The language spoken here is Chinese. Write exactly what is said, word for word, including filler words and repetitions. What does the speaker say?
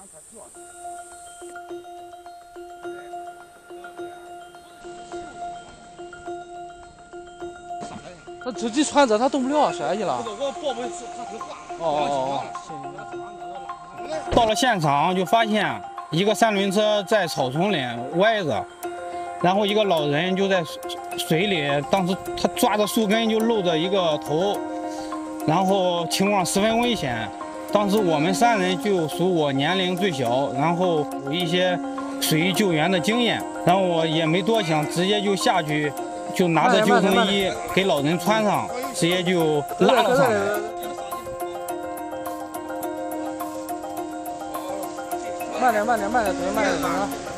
那自己船这他动不了，摔去了。哦哦哦。到了现场就发现一个三轮车在草丛里歪着，然后一个老人就在水里，当时他抓着树根就露着一个头，然后情况十分危险。当时我们三人就属我年龄最小，然后有一些水域救援的经验，然后我也没多想，直接就下去，就拿着救生衣给老人穿上，直接就拉了上来。 慢点，慢点，慢点，慢点，慢点。